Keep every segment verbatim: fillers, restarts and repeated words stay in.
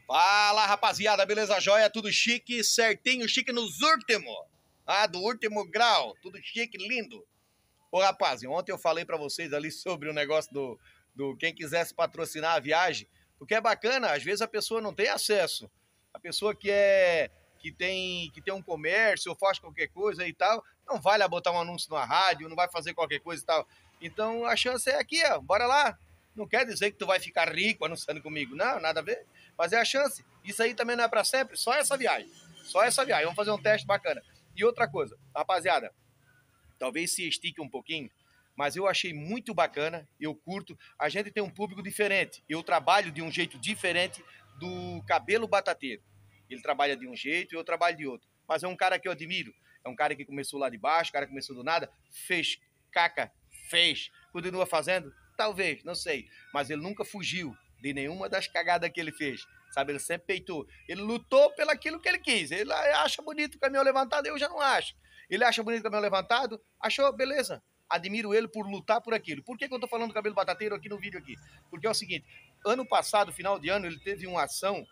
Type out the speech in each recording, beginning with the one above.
Fala, rapaziada, beleza? Joia? Tudo chique, certinho, chique nos últimos. Ah, do último grau. Tudo chique, lindo. Ô, rapaz, ontem eu falei pra vocês ali sobre o negócio do, do quem quisesse patrocinar a viagem, porque é bacana, às vezes a pessoa não tem acesso. A pessoa que é que tem, que tem um comércio ou faz qualquer coisa e tal, não vai lá botar um anúncio na rádio, não vai fazer qualquer coisa e tal. Então a chance é aqui, ó, bora lá. Não quer dizer que tu vai ficar rico anunciando comigo, não, nada a ver. Mas é a chance. Isso aí também não é pra sempre, só essa viagem. Só essa viagem. Vamos fazer um teste bacana. E outra coisa, rapaziada, talvez se estique um pouquinho, mas eu achei muito bacana, eu curto. A gente tem um público diferente. Eu trabalho de um jeito diferente do Cabelo Batateiro. Ele trabalha de um jeito e eu trabalho de outro. Mas é um cara que eu admiro. É um cara que começou lá de baixo, um cara que começou do nada, fez caca, fez. Continua fazendo? Talvez, não sei. Mas ele nunca fugiu de nenhuma das cagadas que ele fez. Sabe, ele sempre peitou. Ele lutou pelo aquilo que ele quis. Ele acha bonito o caminhão levantado, eu já não acho. Ele acha bonito o caminhão levantado, achou, beleza. Admiro ele por lutar por aquilo. Por que, que eu tô falando do Cabelo Batateiro aqui no vídeo aqui? Porque é o seguinte, ano passado, final de ano, ele teve uma ação,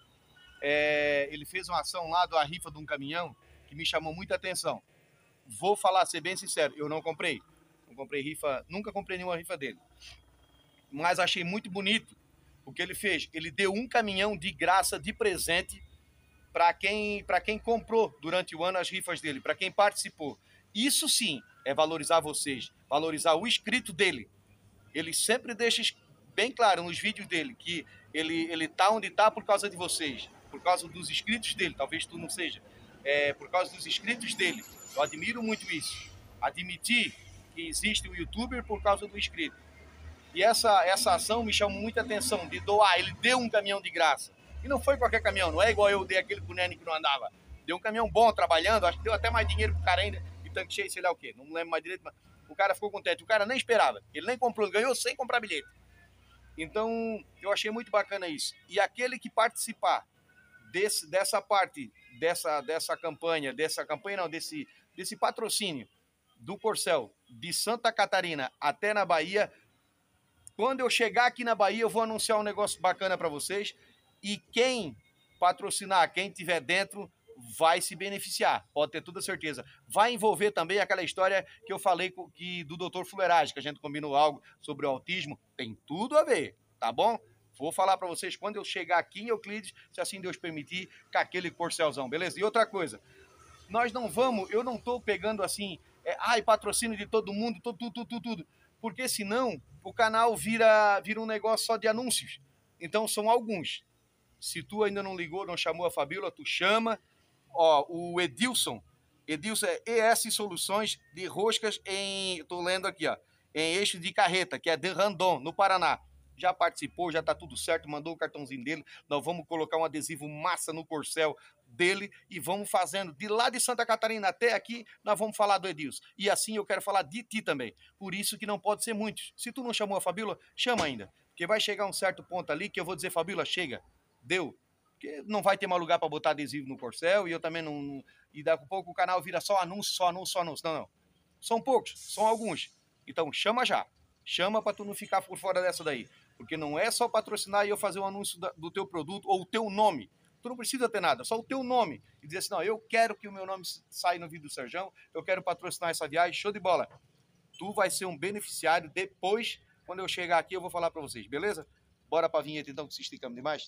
é, ele fez uma ação lá da rifa de um caminhão que me chamou muita atenção. Vou falar, ser bem sincero, eu não comprei. Não comprei rifa, nunca comprei nenhuma rifa dele. Mas achei muito bonito o que ele fez. Ele deu um caminhão de graça, de presente, para quem, para quem comprou durante o ano as rifas dele, para quem participou. Isso sim é valorizar vocês, valorizar o inscrito dele. Ele sempre deixa bem claro nos vídeos dele que ele, ele tá onde tá por causa de vocês, por causa dos inscritos dele, talvez tu não seja, é, por causa dos inscritos dele. Eu admiro muito isso. Admitir que existe o youtuber por causa do inscrito. E essa, essa ação me chamou muita atenção, de doar. Ele deu um caminhão de graça. E não foi qualquer caminhão, não é igual eu dei aquele pro Nene que não andava. Deu um caminhão bom trabalhando, acho que deu até mais dinheiro pro cara ainda, de tanque cheio, sei lá o quê. Não me lembro mais direito, mas o cara ficou contente. O cara nem esperava, ele nem comprou, ele ganhou sem comprar bilhete. Então, eu achei muito bacana isso. E aquele que participar desse, dessa parte, dessa, dessa campanha, dessa campanha não, desse, desse patrocínio do Corcel, de Santa Catarina até na Bahia, quando eu chegar aqui na Bahia, eu vou anunciar um negócio bacana para vocês. E quem patrocinar, quem tiver dentro, vai se beneficiar. Pode ter toda certeza. Vai envolver também aquela história que eu falei que, do doutor Fuleiragem, que a gente combinou algo sobre o autismo. Tem tudo a ver, tá bom? Vou falar para vocês quando eu chegar aqui em Euclides, se assim Deus permitir, com aquele corcelzão, beleza? E outra coisa, nós não vamos, eu não estou pegando assim, é, ai, patrocínio de todo mundo, tudo, tudo, tudo, tudo. Porque senão o canal vira, vira um negócio só de anúncios. Então são alguns. Se tu ainda não ligou, não chamou a Fabíola, tu chama. Ó, o Edilson, Edilson é E S Soluções de Roscas em, tô lendo aqui, ó, em eixo de carreta, que é de Randon, no Paraná. Já participou, já tá tudo certo, mandou o cartãozinho dele. Nós vamos colocar um adesivo massa no corcel dele e vamos fazendo. De lá de Santa Catarina até aqui, nós vamos falar do Edilson. E assim eu quero falar de ti também. Por isso que não pode ser muitos. Se tu não chamou a Fabíola, chama ainda. Porque vai chegar um certo ponto ali que eu vou dizer, Fabíola, chega, deu. Porque não vai ter mais lugar para botar adesivo no corcel e eu também não, não... E daqui a pouco o canal vira só anúncio, só anúncio, só anúncio. Não, não. São poucos, são alguns. Então chama já. Chama para tu não ficar por fora dessa daí. Porque não é só patrocinar e eu fazer um anúncio do teu produto ou o teu nome. Tu não precisa ter nada, só o teu nome. E dizer assim, não, eu quero que o meu nome saia no vídeo do Serjão, eu quero patrocinar essa viagem, show de bola. Tu vai ser um beneficiário depois, quando eu chegar aqui, eu vou falar para vocês, beleza? Bora pra vinheta então, que se esticamos demais.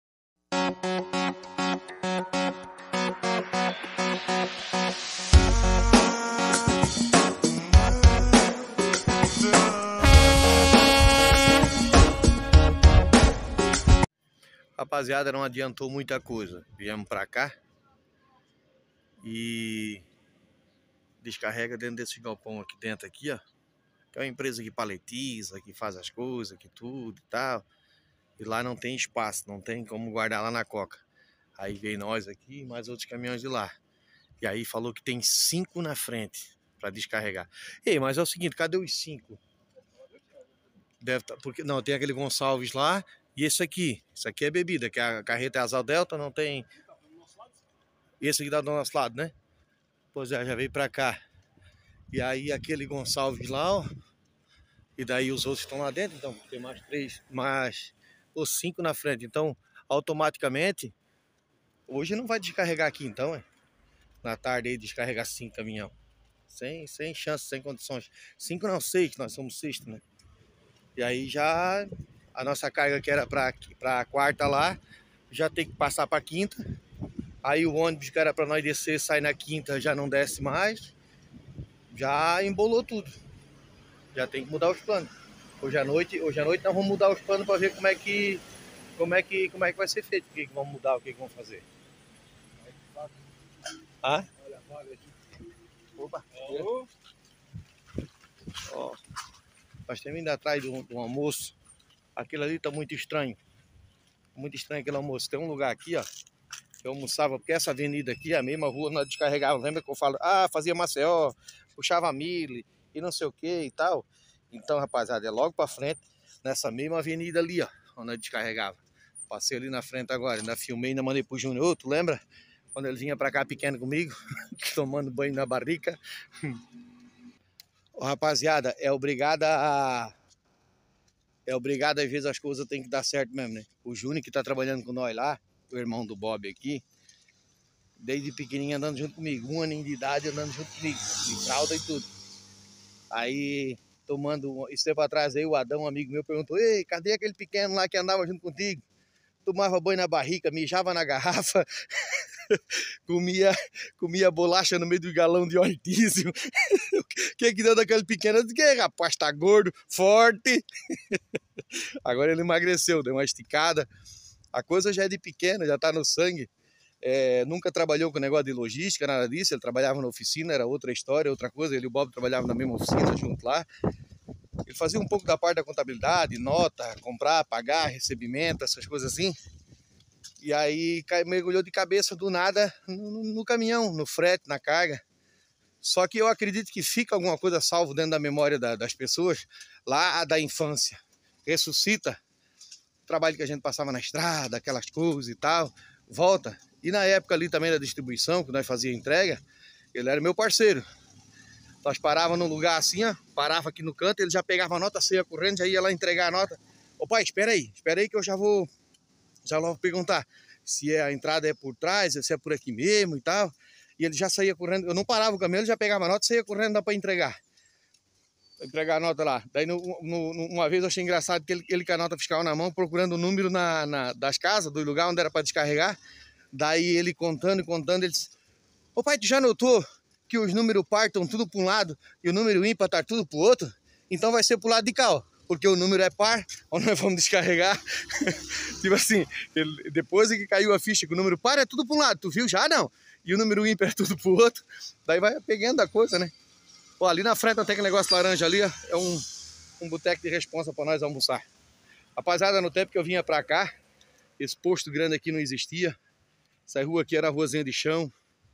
Rapaziada, não adiantou muita coisa. Viemos pra cá e descarrega dentro desse galpão aqui dentro aqui, ó. Que é uma empresa que paletiza, que faz as coisas, que tudo e tal. E lá não tem espaço, não tem como guardar lá na coca. Aí veio nós aqui e mais outros caminhões de lá. E aí falou que tem cinco na frente para descarregar. Ei, mas é o seguinte, cadê os cinco? Deve tá, porque não, tem aquele Gonçalves lá e esse aqui. Isso aqui é bebida, que a carreta é Asal Delta, não tem. Esse aqui dá do nosso lado, né? Pois é, já veio para cá. E aí aquele Gonçalves lá, ó. E daí os outros estão lá dentro, então tem mais três, mais os cinco na frente. Então automaticamente. Hoje não vai descarregar aqui então, é? Na tarde aí descarregar cinco caminhão. Sem, sem chance, sem condições. Cinco não, seis, que nós somos sexto, né? E aí já a nossa carga que era para a quarta lá, já tem que passar para quinta. Aí o ônibus que era para nós descer, sai na quinta, já não desce mais. Já embolou tudo. Já tem que mudar os planos. Hoje à noite, hoje à noite nós vamos mudar os planos para ver como é que como é que como é que vai ser feito, o que, que vamos mudar, o que, que vamos fazer. Ah? Olha a vaga aqui. Opa. Oh. Ó, nós temos indo atrás de um, de um almoço. Aquilo ali tá muito estranho. Muito estranho aquele almoço. Tem um lugar aqui, ó, que eu almoçava, porque essa avenida aqui, a mesma rua, nós descarregávamos. Lembra que eu falo, ah, fazia Maceió, puxava milho e não sei o que e tal. Então, rapaziada, é logo pra frente, nessa mesma avenida ali, ó, onde nós descarregava. Passei ali na frente agora, ainda filmei, ainda mandei pro Júnior, tu lembra? Quando ele vinha pra cá pequeno comigo, tomando banho na barrica. Ô, rapaziada, é obrigado a... É obrigado, às vezes as coisas tem que dar certo mesmo, né? O Júnior que tá trabalhando com nós lá, o irmão do Bob aqui, desde pequenininho andando junto comigo, um aninho de idade andando junto comigo, de fralda e tudo. Aí, tomando, esse tempo atrás aí, o Adão, um amigo meu, perguntou, ei, cadê aquele pequeno lá que andava junto contigo? Tomava banho na barrica, mijava na garrafa, comia, comia bolacha no meio do galão de óleo diesel. O que que deu daquele pequeno? Eu disse, que rapaz, tá gordo, forte. Agora ele emagreceu, deu uma esticada. A coisa já é de pequeno, já tá no sangue. É, nunca trabalhou com negócio de logística, nada disso. Ele trabalhava na oficina, era outra história, outra coisa. Ele e o Bob trabalhavam na mesma oficina junto lá. Ele fazia um pouco da parte da contabilidade, nota, comprar, pagar, recebimento, essas coisas assim. E aí mergulhou de cabeça do nada no, no caminhão, no frete, na carga. Só que eu acredito que fica alguma coisa salvo dentro da memória da, das pessoas lá da infância. Ressuscita o trabalho que a gente passava na estrada, aquelas coisas e tal, volta. E na época ali também da distribuição, que nós fazíamos entrega, ele era meu parceiro. Nós parávamos num lugar assim, ó, parava aqui no canto, ele já pegava a nota, saía correndo, já ia lá entregar a nota. Ô pai, espera aí, espera aí que eu já vou, já vou perguntar se a entrada é por trás, se é por aqui mesmo e tal. E ele já saía correndo, eu não parava o caminhão, ele já pegava a nota, saía correndo, dá para entregar. Entregar a nota lá. Daí no, no, uma vez eu achei engraçado que ele, ele com a nota fiscal na mão, procurando o número na, na, das casas, do lugar onde era para descarregar. Daí ele contando e contando, ele disse, ô pai, tu já notou que os números par estão tudo para um lado e o número ímpar tá tudo para o outro? Então vai ser pro lado de cá, ó, porque o número é par, onde nós vamos descarregar. Tipo assim, ele, depois que caiu a ficha que o número par é tudo para um lado, tu viu já? Não. E o número ímpar é tudo pro outro. Daí vai pegando a coisa, né? Ó, ali na frente tem aquele negócio laranja ali, ó, é um, um boteco de responsa para nós almoçar. Rapaziada, no tempo que eu vinha pra cá, esse posto grande aqui não existia. Essa rua aqui era a ruazinha de chão.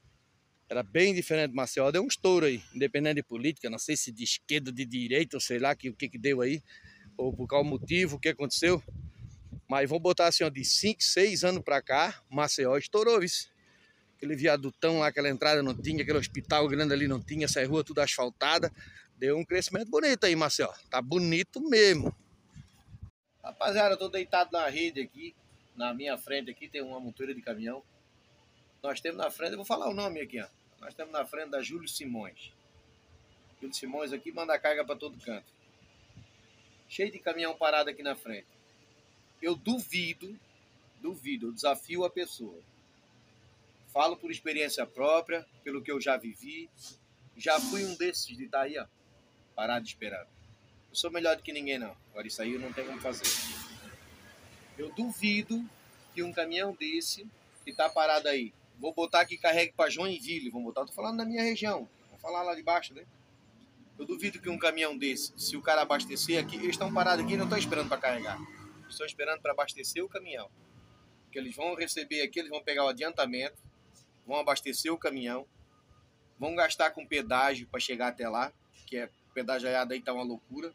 Era bem diferente de Maceió. Deu um estouro aí, independente de política, não sei se de esquerda, de direita, ou sei lá que, o que que deu aí, ou por qual motivo, o que aconteceu. Mas vamos botar assim, ó, de cinco, seis anos pra cá, Maceió estourou isso. Aquele viadutão lá, aquela entrada não tinha, aquele hospital grande ali não tinha, essa rua tudo asfaltada. Deu um crescimento bonito aí, Maceió. Tá bonito mesmo. Rapaziada, eu tô deitado na rede aqui. Na minha frente aqui tem uma montura de caminhão. Nós temos na frente, eu vou falar o nome aqui, ó. Nós temos na frente da Júlio Simões. Júlio Simões aqui manda carga para todo canto. Cheio de caminhão parado aqui na frente. Eu duvido, duvido, eu desafio a pessoa. Falo por experiência própria, pelo que eu já vivi. Já fui um desses de estar aí, ó, parado esperando. Eu sou melhor do que ninguém, não. Agora isso aí eu não tenho como fazer. Eu duvido que um caminhão desse, que tá parado aí, vou botar que carregue para Joinville, vamos botar, tô falando da minha região, vou falar lá de baixo, né? Eu duvido que um caminhão desse, se o cara abastecer aqui, eles estão parados aqui e não estão esperando para carregar. Estão esperando para abastecer o caminhão. Porque eles vão receber aqui, eles vão pegar o adiantamento, vão abastecer o caminhão, vão gastar com pedágio para chegar até lá, que é pedagiada aí tá uma loucura.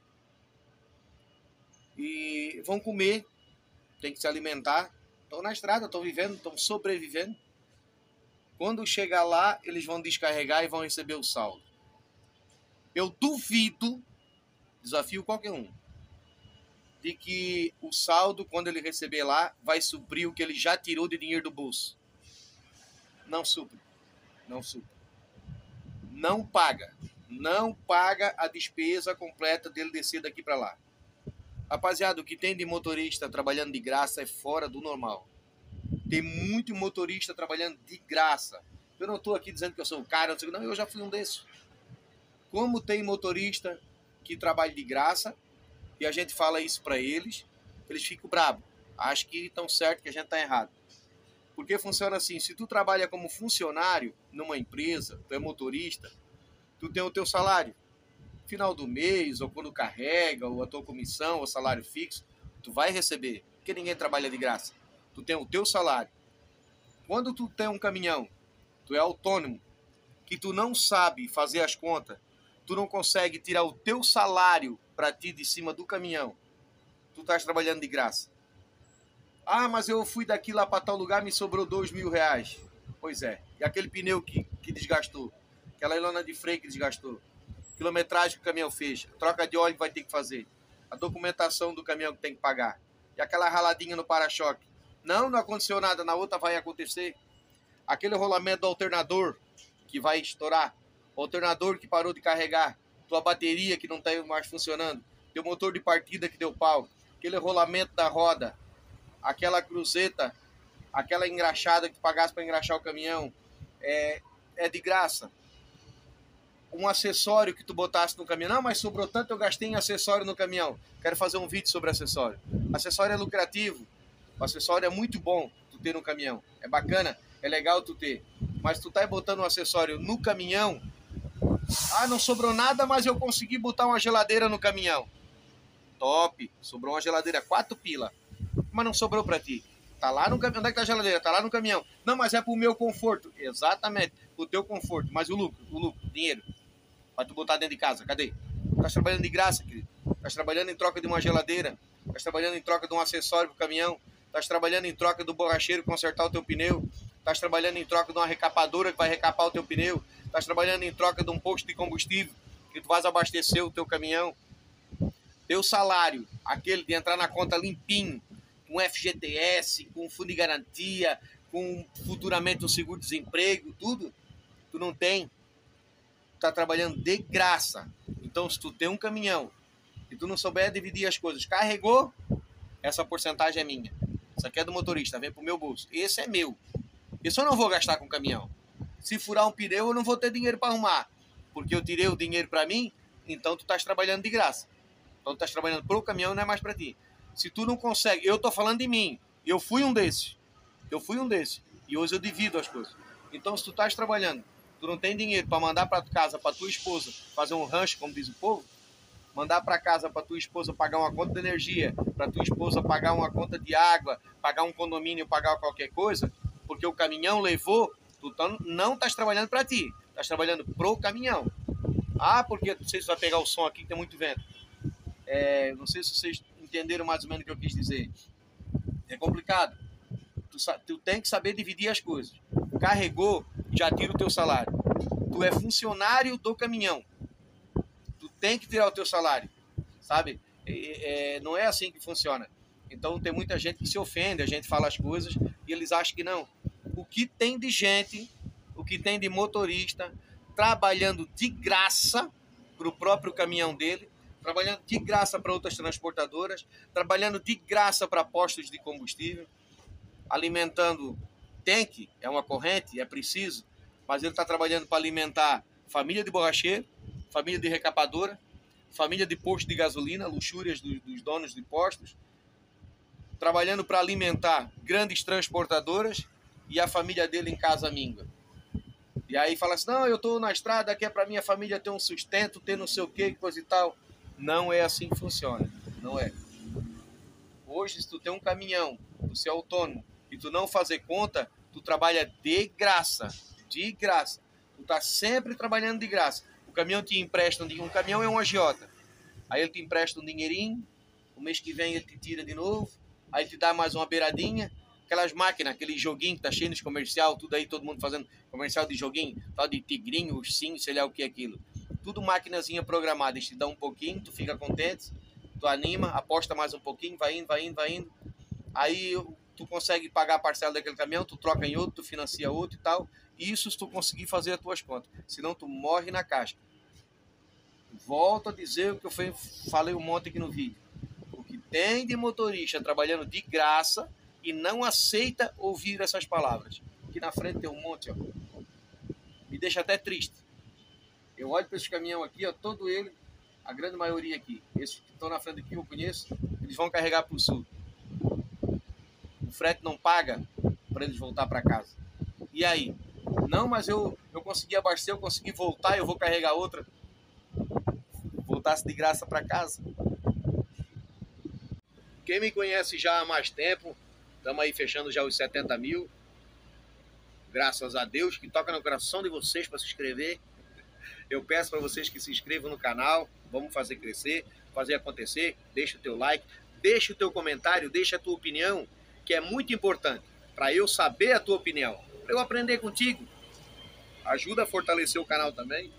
E vão comer, tem que se alimentar. Estão na estrada, estão vivendo, estão sobrevivendo. Quando chegar lá, eles vão descarregar e vão receber o saldo. Eu duvido, desafio qualquer um, de que o saldo, quando ele receber lá, vai suprir o que ele já tirou de dinheiro do bolso. Não supre. Não supre. Não paga. Não paga a despesa completa dele descer daqui para lá. Rapaziada, o que tem de motorista trabalhando de graça é fora do normal. Tem muito motorista trabalhando de graça. Eu não estou aqui dizendo que eu sou o cara, não, sei, não, eu já fui um desses. Como tem motorista que trabalha de graça, e a gente fala isso para eles, eles ficam bravos. Acham que estão certo, que a gente está errado. Porque funciona assim, se tu trabalha como funcionário numa empresa, tu é motorista, tu tem o teu salário. Final do mês, ou quando carrega, ou a tua comissão, ou salário fixo, tu vai receber, porque ninguém trabalha de graça. Tu tem o teu salário. Quando tu tem um caminhão, tu é autônomo, que tu não sabe fazer as contas, tu não consegue tirar o teu salário para ti de cima do caminhão, tu estás trabalhando de graça. Ah, mas eu fui daqui lá para tal lugar, me sobrou dois mil reais. Pois é. E aquele pneu que, que desgastou, aquela lona de freio que desgastou, quilometragem que o caminhão fez, troca de óleo que vai ter que fazer, a documentação do caminhão que tem que pagar, e aquela raladinha no para-choque. Não, não aconteceu nada, na outra vai acontecer. Aquele rolamento do alternador que vai estourar, o alternador que parou de carregar, tua bateria que não está mais funcionando, teu motor de partida que deu pau, aquele rolamento da roda, aquela cruzeta, aquela engraxada que tu pagasse para engraxar o caminhão, é, é de graça. Um acessório que tu botasse no caminhão, não, mas sobrou tanto, eu gastei em acessório no caminhão. Quero fazer um vídeo sobre acessório. Acessório é lucrativo, o acessório é muito bom tu ter no caminhão, é bacana, é legal tu ter. Mas tu tá botando um acessório no caminhão, ah, não sobrou nada, mas eu consegui botar uma geladeira no caminhão. Top, sobrou uma geladeira, quatro pila, mas não sobrou para ti. Tá lá no caminhão, onde é que tá a geladeira? Tá lá no caminhão. Não, mas é pro meu conforto. Exatamente, pro teu conforto. Mas o lucro, o lucro, dinheiro, pra tu botar dentro de casa, cadê? Tá trabalhando de graça, querido. Tá trabalhando em troca de uma geladeira. Tá trabalhando em troca de um acessório pro caminhão. Tá trabalhando em troca do borracheiro consertar o teu pneu. Tá trabalhando em troca de uma recapadora que vai recapar o teu pneu. Tá trabalhando em troca de um posto de combustível que tu vais abastecer o teu caminhão. Teu salário, aquele de entrar na conta limpinho, com F G T S, com fundo de garantia, com futuramente um seguro-desemprego, tudo, tu não tem. Tu tá trabalhando de graça. Então, se tu tem um caminhão e tu não souber dividir as coisas, carregou, essa porcentagem é minha. Isso aqui é do motorista, vem pro meu bolso. Esse é meu. Isso eu não vou gastar com o caminhão. Se furar um pneu, eu não vou ter dinheiro para arrumar. Porque eu tirei o dinheiro para mim, então tu estás trabalhando de graça. Então tu estás trabalhando pro caminhão, não é mais para ti. Se tu não consegue, eu tô falando de mim, eu fui um desses, eu fui um desses, e hoje eu divido as coisas. Então, se tu estás trabalhando, tu não tem dinheiro para mandar para casa, para tua esposa, fazer um rancho, como diz o povo, mandar para casa para tua esposa pagar uma conta de energia, para tua esposa pagar uma conta de água, pagar um condomínio, pagar qualquer coisa, porque o caminhão levou, tu não estás trabalhando para ti, estás trabalhando pro caminhão. Ah, porque não sei se vai pegar o som aqui, que tem muito vento. É, não sei se vocês entenderam mais ou menos o que eu quis dizer. É complicado. Tu, tu tem que saber dividir as coisas. Carregou, já tira o teu salário. Tu é funcionário do caminhão. Tu tem que tirar o teu salário. Sabe? É, é, não é assim que funciona. Então tem muita gente que se ofende, a gente fala as coisas e eles acham que não. O que tem de gente, o que tem de motorista trabalhando de graça para o próprio caminhão dele, trabalhando de graça para outras transportadoras, trabalhando de graça para postos de combustível, alimentando tanque, é uma corrente, é preciso, mas ele está trabalhando para alimentar família de borracheiro, família de recapadora, família de posto de gasolina, luxúrias dos, dos donos de postos, trabalhando para alimentar grandes transportadoras e a família dele em casa míngua. E aí fala assim, não, eu estou na estrada, que é para minha família ter um sustento, ter não sei o que, coisa e tal. Não é assim que funciona, não é. Hoje, se tu tem um caminhão, tu é autônomo, e tu não fazer conta, tu trabalha de graça, de graça. Tu tá sempre trabalhando de graça. O caminhão te empresta, um caminhão é um agiota. Aí ele te empresta um dinheirinho, o mês que vem ele te tira de novo, aí ele te dá mais uma beiradinha, aquelas máquinas, aquele joguinho que tá cheio de comercial, tudo aí, todo mundo fazendo comercial de joguinho, tal de tigrinho, ursinho, sei lá o que é aquilo. Tudo maquinazinha programada, eles te dão um pouquinho, tu fica contente, tu anima, aposta mais um pouquinho, vai indo, vai indo, vai indo. Aí tu consegue pagar a parcela daquele caminhão, tu troca em outro, tu financia outro e tal. Isso se tu conseguir fazer as tuas contas. Senão tu morre na casca. Volto a dizer o que eu falei um monte aqui no vídeo. O que tem de motorista trabalhando de graça e não aceita ouvir essas palavras. Aqui na frente tem um monte, ó. Me deixa até triste. Eu olho para esse caminhão aqui, ó, todo ele, a grande maioria aqui, esses que estão na frente aqui eu conheço, eles vão carregar para o sul. O frete não paga para eles voltar para casa. E aí? Não, mas eu, eu consegui abastecer, eu consegui voltar, eu vou carregar outra. Voltasse de graça para casa. Quem me conhece já há mais tempo, estamos aí fechando já os setenta mil. Graças a Deus, que toca no coração de vocês para se inscrever. Eu peço para vocês que se inscrevam no canal. Vamos fazer crescer, fazer acontecer. Deixa o teu like, deixa o teu comentário, deixa a tua opinião, que é muito importante para eu saber a tua opinião, para eu aprender contigo. Ajuda a fortalecer o canal também.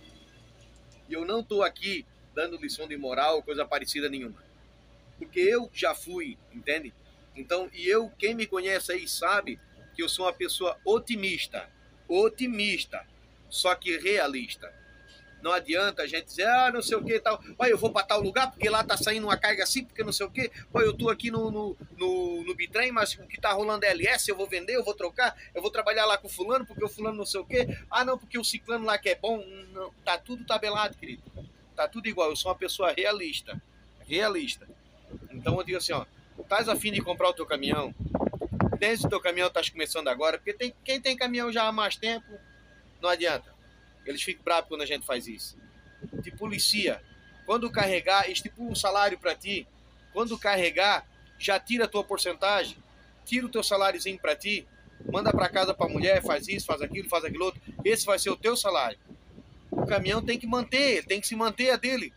E eu não estou aqui dando lição de moral ou coisa parecida nenhuma. Porque eu já fui, entende? Então, e eu, quem me conhece aí sabe que eu sou uma pessoa otimista. Otimista. Só que realista. Não adianta a gente dizer, ah, não sei o que e tal. Olha, eu vou para tal lugar porque lá tá saindo uma carga assim, porque não sei o que. Olha, eu tô aqui no, no, no, no bitrem, mas o que tá rolando é L S, eu vou vender, eu vou trocar, eu vou trabalhar lá com o fulano, porque o fulano não sei o que. Ah, não, porque o ciclano lá que é bom. Não, tá tudo tabelado, querido. Tá tudo igual. Eu sou uma pessoa realista. Realista. Então eu digo assim, ó, estás a fim de comprar o teu caminhão? Desde o teu caminhão estás começando agora, porque tem, quem tem caminhão já há mais tempo, não adianta. Eles ficam bravos quando a gente faz isso. Te policia. Quando carregar, estipula um salário para ti. Quando carregar, já tira a tua porcentagem, tira o teu saláriozinho para ti, manda para casa para a mulher, faz isso, faz aquilo, faz aquilo outro. Esse vai ser o teu salário. O caminhão tem que manter, tem que se manter a dele.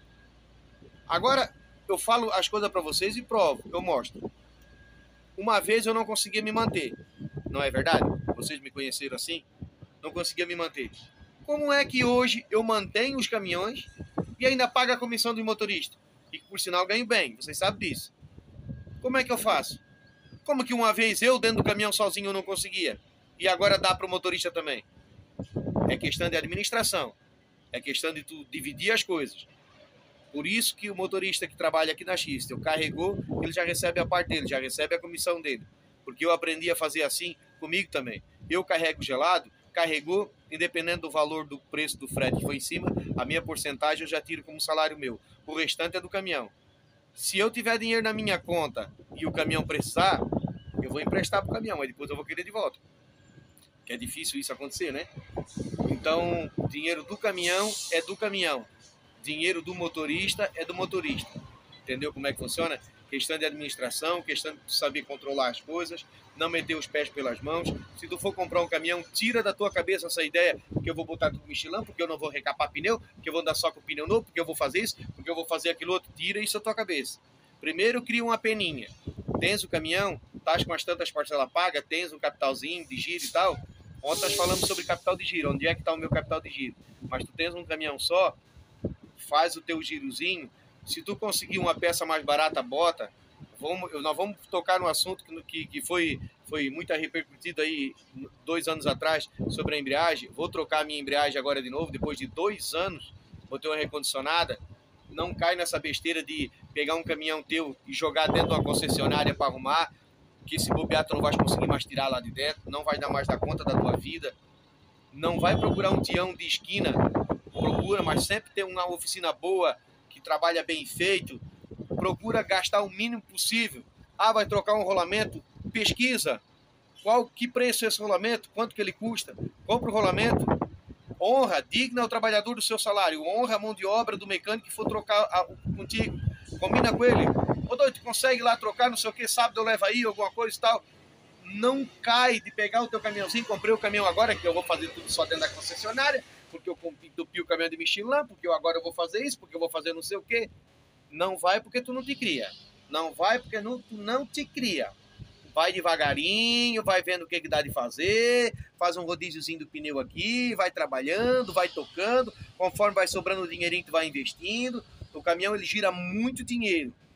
Agora, eu falo as coisas para vocês e provo, eu mostro. Uma vez eu não conseguia me manter. Não é verdade? Vocês me conheceram assim? Não conseguia me manter. Como é que hoje eu mantenho os caminhões e ainda pago a comissão do motorista? E por sinal ganho bem, vocês sabem disso. Como é que eu faço? Como que uma vez eu dentro do caminhão sozinho eu não conseguia? E agora dá para o motorista também? É questão de administração. É questão de tu dividir as coisas. Por isso que o motorista que trabalha aqui na Xistel carregou, ele já recebe a parte dele, já recebe a comissão dele. Porque eu aprendi a fazer assim comigo também. Eu carrego gelado, carregou, independente do valor do preço do frete que foi em cima, a minha porcentagem eu já tiro como salário meu. O restante é do caminhão. Se eu tiver dinheiro na minha conta e o caminhão precisar, eu vou emprestar para o caminhão, mas depois eu vou querer de volta. Que é difícil isso acontecer, né? Então, o dinheiro do caminhão é do caminhão. Dinheiro do motorista é do motorista. Entendeu como é que funciona? Questão de administração, questão de saber controlar as coisas, não meter os pés pelas mãos. Se tu for comprar um caminhão, tira da tua cabeça essa ideia que eu vou botar tudo Michelin, porque eu não vou recapar pneu, porque eu vou andar só com o pneu novo, porque eu vou fazer isso, porque eu vou fazer aquilo outro. Tira isso da tua cabeça. Primeiro cria uma peninha. Tens o caminhão, estás com as tantas parcelas pagas, tens um capitalzinho de giro e tal. Ontem nós falamos sobre capital de giro, onde é que está o meu capital de giro. Mas tu tens um caminhão só, faz o teu girozinho. Se tu conseguir uma peça mais barata, bota. Vamos, nós vamos tocar no assunto que, que foi, foi muito repercutido aí dois anos atrás sobre a embreagem. Vou trocar a minha embreagem agora de novo, depois de dois anos. Vou ter uma recondicionada. Não cai nessa besteira de pegar um caminhão teu e jogar dentro de uma concessionária para arrumar, que esse bobear tu não vai conseguir mais tirar lá de dentro, não vai dar mais da conta da tua vida. Não vai procurar um tião de esquina. Procura, mas sempre tem uma oficina boa, que trabalha bem feito. Procura gastar o mínimo possível. Ah, vai trocar um rolamento? Pesquisa. Qual, que preço é esse rolamento? Quanto que ele custa? Compra o rolamento. Honra, digna o trabalhador do seu salário. Honra a mão de obra do mecânico que for trocar a, contigo. Combina com ele. Ô doido, tu consegue lá trocar, não sei o que, sábado eu levo aí, alguma coisa e tal. Não cai de pegar o teu caminhãozinho. Comprei o caminhão agora, que eu vou fazer tudo só dentro da concessionária, porque eu entupi o caminhão de Michelin, porque eu agora eu vou fazer isso, porque eu vou fazer não sei o que. Não vai porque tu não te cria. Não vai porque não, tu não te cria. Vai devagarinho, vai vendo o que, que dá de fazer, faz um rodíziozinho do pneu aqui, vai trabalhando, vai tocando, conforme vai sobrando o dinheirinho tu vai investindo. O caminhão ele gira muito dinheiro.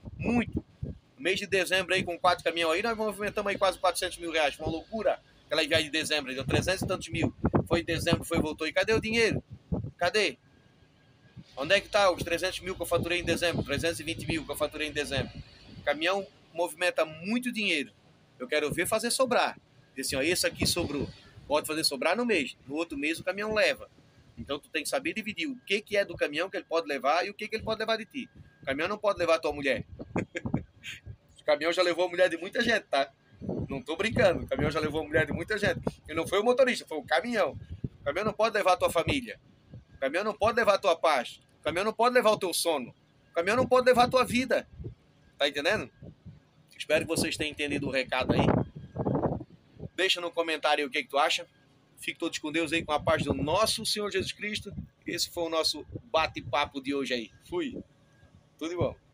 Muito. No mês de dezembro aí, com quatro caminhões aí, nós movimentamos aí quase quatrocentos mil reais. Foi uma loucura. Aquela viagem de dezembro, deu trezentos e tantos mil. Foi em dezembro, foi, voltou. E cadê o dinheiro? Cadê? Onde é que tá os trezentos mil que eu faturei em dezembro? trezentos e vinte mil que eu faturei em dezembro. O caminhão movimenta muito dinheiro. Eu quero ver fazer sobrar. Diz assim, ó, esse aqui sobrou. Pode fazer sobrar no mês. No outro mês o caminhão leva. Então tu tem que saber dividir o que, que é do caminhão que ele pode levar e o que, que ele pode levar de ti. O caminhão não pode levar a tua mulher. O caminhão já levou a mulher de muita gente, tá? Não tô brincando. O caminhão já levou a mulher de muita gente. E não foi o motorista, foi o caminhão. O caminhão não pode levar a tua família. O caminhão não pode levar a tua paz. O caminhão não pode levar o teu sono. O caminhão não pode levar a tua vida. Tá entendendo? Espero que vocês tenham entendido o recado aí. Deixa no comentário aí o que, que tu acha. Fique todos com Deus aí, com a paz do nosso Senhor Jesus Cristo. Esse foi o nosso bate-papo de hoje aí. Fui. Tudo de bom.